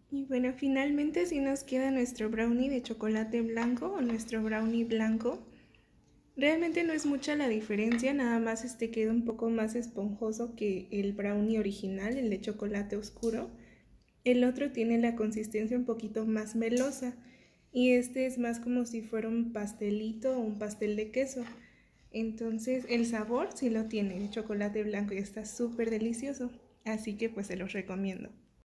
Y bueno, finalmente así nos queda nuestro brownie de chocolate blanco o nuestro brownie blanco. Realmente no es mucha la diferencia, nada más este queda un poco más esponjoso que el brownie original, el de chocolate oscuro. El otro tiene la consistencia un poquito más melosa y este es más como si fuera un pastelito o un pastel de queso. Entonces el sabor sí lo tiene, el chocolate blanco y está súper delicioso, así que pues se los recomiendo.